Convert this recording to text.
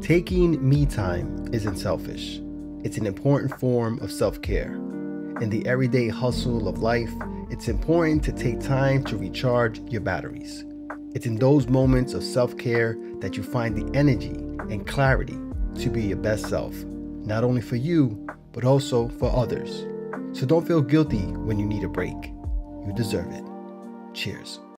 Taking me time isn't selfish. It's an important form of self-care. In the everyday hustle of life, it's important to take time to recharge your batteries. It's in those moments of self-care that you find the energy and clarity to be your best self, not only for you, but also for others. So don't feel guilty when you need a break. You deserve it. Cheers.